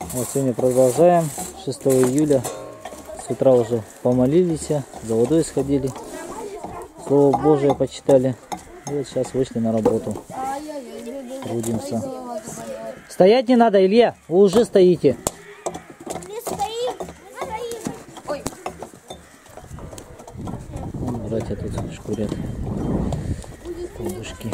Вот сегодня продолжаем. 6 июля. С утра уже помолились, за водой сходили. Слово Божие почитали. И вот сейчас вышли на работу. Трудимся. Стоять не надо, Илья. Вы уже стоите. Вон братья тут шкурят колышки.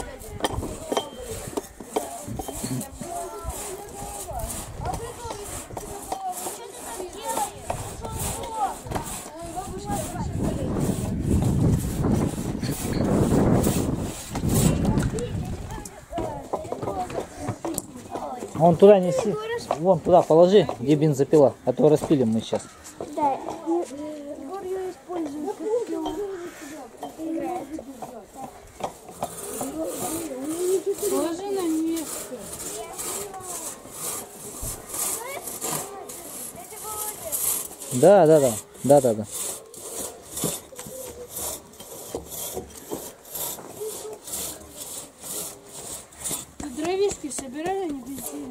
Вон туда неси, вон туда положи, где бензопила, а то распилим мы сейчас. Да, Егор ее использует как пилу. Положи на место. Да. Дровишки собирали, они бензин.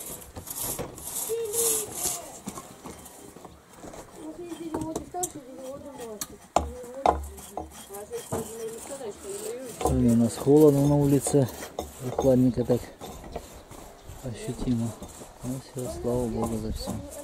Сегодня у нас холодно на улице, прохладненько так ощутимо. Ну все, слава Богу за все.